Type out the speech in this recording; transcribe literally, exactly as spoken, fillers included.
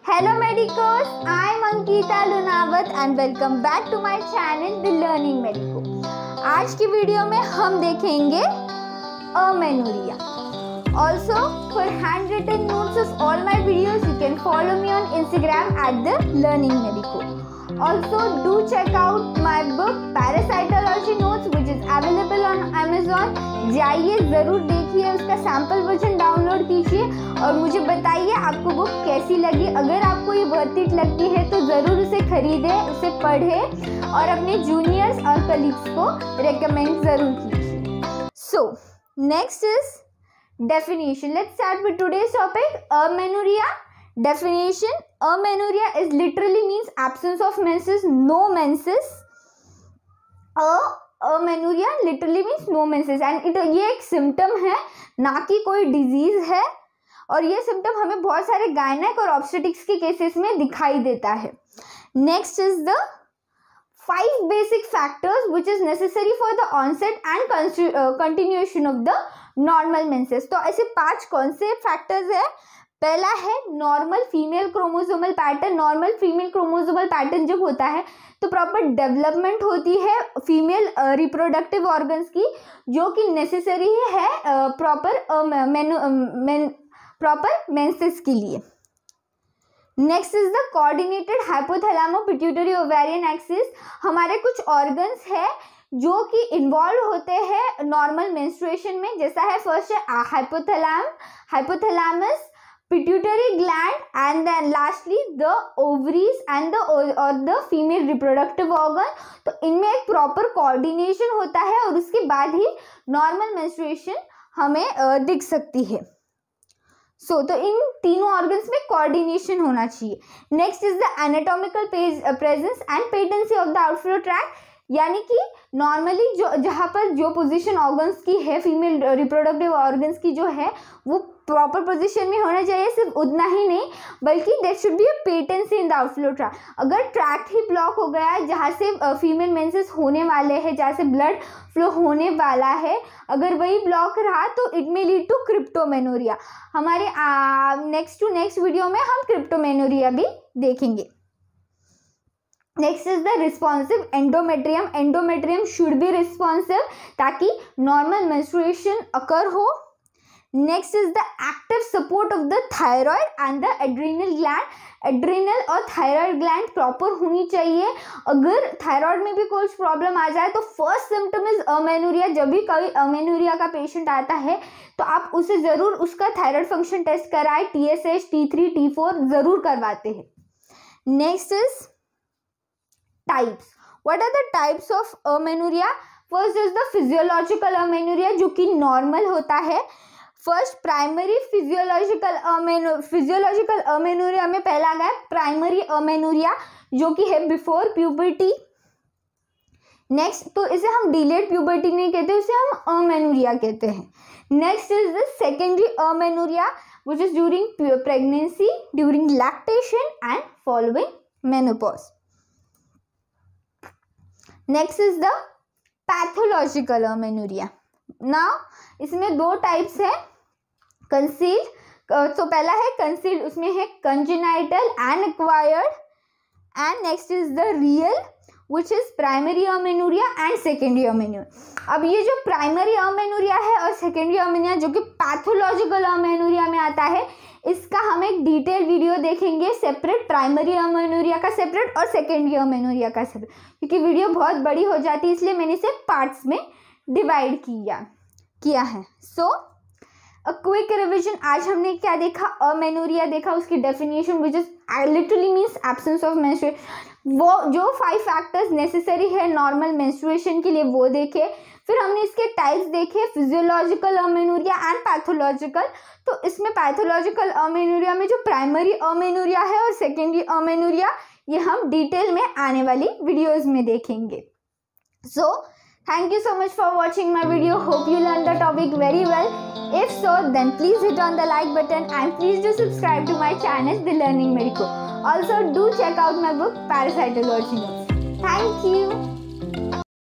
Hello medicos, I am Ankita Lunawat and welcome back to my channel The Learning Medico। आज की video में हम देखेंगे amenorrhea। Also for handwritten notes of all my videos you can follow me on Instagram at The Learning Medico। Also do check out my book Parasitology Notes which is available on Amazon। जाइए ज़रूर देखिए, उसका sample version download कीजिए और मुझे बताइए आपको book कैसी लगी। अगर आपको ये वर्थ इट लगती है तो ज़रूर उसे खरीदें, उसे पढ़ें और अपने जूनियर्स और कलीग्स को रेकमेंड ज़रूर कीजिए। So next is definition. Let's start with today's topic, amenorrhea. Definition: amenorrhea is literally means absence of menses, no menses. A amenorrhea literally means no menses and it ये एक symptom है, ना कि कोई disease है। और ये सिम्टम हमें बहुत सारे गायनेक और ऑब्स्टेटिक्स के केसेस में दिखाई देता है। Next is the five basic factors which is necessary for the onset and uh, continuation of the normal menses। तो ऐसे पांच कौन से फैक्टर्स है? पहला है normal female chromosomal pattern. Normal female chromosomal pattern जब होता है तो प्रॉपर डेवलपमेंट होती है फीमेल रिप्रोडक्टिव ऑर्गन्स की, जो कि नेसेसरी है प्रॉपर प्रॉपर मेंसेस के लिए। Next is the coordinated hypothalamo pituitary ovarian axis. हमारे कुछ ऑर्गन्स है जो कि इन्वॉल्व होते हैं नॉर्मल मेंस्ट्रुएशन में, जैसा है फर्स्ट है hypothalamus hypothalamus, pituitary gland and then lastly the ovaries and the और द फीमेल रिप्रोडक्टिव ऑर्गन। तो इनमें एक प्रॉपर कोऑर्डिनेशन होता है और उसके बाद ही नॉर्मल मेंस्ट्रुएशन हमें uh, दिख सकती है। सो so, तो इन तीनों ऑर्गन्स में कोऑर्डिनेशन होना चाहिए। Next is the anatomical presence and patency of the outflow tract, यानी कि नॉर्मली जो जहाँ पर जो पोजीशन ऑर्गन्स की है फीमेल रिप्रोडक्टिव ऑर्गन्स की जो है वो प्रॉपर पोजीशन में होना चाहिए। सिर्फ उतना ही नहीं बल्कि there should be a patency in the outflow tract. अगर ट्रैक्ट ही ब्लॉक हो गया जहाँ से फीमेल मेंसेस होने वाले हैं, जहाँ से ब्लड फ्लो होने वाला है, अगर वही ब्लॉक रहा तो it may lead to cryptomenorrhoea. हमारे नेक्स्ट टू नेक्स्ट वीडियो में हम क्रिप्टोमेनोरिया भी देखेंगे। Next is the responsive endometrium. Endometrium should be responsive ताकि नॉर्मल मेंस्ट्रुएशन अकर हो। Next is the active support of the thyroid and the adrenal gland. Adrenal और thyroid gland proper होनी चाहिए। अगर थायराइड में भी कोई प्रॉब्लम आ जाए तो फर्स्ट सिम्टम इज अमेनोरिया। जब भी कोई अमेनोरिया का पेशेंट आता है तो आप उसे ज़रूर उसका थायराइड फंक्शन टेस्ट कराएं, T S H, T three, T four ज़रूर करवाते हैं। Next is types. What are the types of amenorrhea? First is the physiological amenorrhea जो कि नॉर्मल होता है। First primary physiological ameno physiological amenorrhea में पहला गया प्राइमरी अमेनोरिया जो कि है बिफोर प्यूबर्टी। नेक्स्ट तो इसे हम डिलेड प्यूबर्टी नहीं कहते, इसे हम अमेनोरिया कहते हैं। Next is the secondary amenorrhea which is during pregnancy, during lactation and following menopause. Next is the pathological amenorrhea. Now इसमें दो टाइप्स है, कंसील्ड। तो पहला है कंसील्ड, उसमें है congenital and acquired. And next is the real which is primary amenorrhea and secondary amenorrhea. अब ये जो प्राइमरी अमेनोरिया है और सेकेंडरी अमेनोरिया जो कि पैथोलॉजिकल अमेनोरिया में आता है, इसका हम एक डिटेल वीडियो देखेंगे सेपरेट, प्राइमरी अमेनोरिया का सेपरेट और सेकेंडरी अमेनोरिया का सेपरेट, क्योंकि वीडियो बहुत बड़ी हो जाती है इसलिए मैंने इसे पार्ट्स में डिवाइड किया किया है। सो अ क्विक रिविजन, आज हमने क्या देखा? अमेनोरिया देखा, उसकी definition which is literally means absence of menstruation. वो जो फाइव फैक्टर्स नेसेसरी है नॉर्मल मेंस्ट्रुएशन के लिए वो देखे। फिर हमने इसके टाइप्स देखे, फिजियोलॉजिकल अमेनोरिया एंड पैथोलॉजिकल। तो इसमें पैथोलॉजिकल अमेनोरिया में जो प्राइमरी अमेनोरिया है और सेकेंडरी अमेनोरिया, ये हम डिटेल में आने वाली वीडियोज में देखेंगे। सो thank you so much for watching my video. Hope you learned the topic very well. If so, then please hit on the like button and please do subscribe to my channel The Learning Medico. Also do check out my book Parasitology Notes. Thank you.